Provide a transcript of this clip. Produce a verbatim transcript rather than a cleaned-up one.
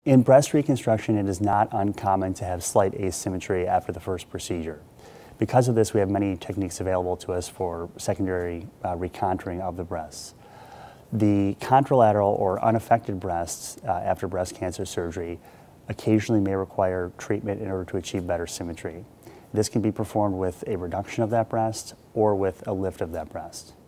In breast reconstruction, it is not uncommon to have slight asymmetry after the first procedure. Because of this, we have many techniques available to us for secondary uh, recontouring of the breasts. The contralateral or unaffected breasts uh, after breast cancer surgery occasionally may require treatment in order to achieve better symmetry. This can be performed with a reduction of that breast or with a lift of that breast.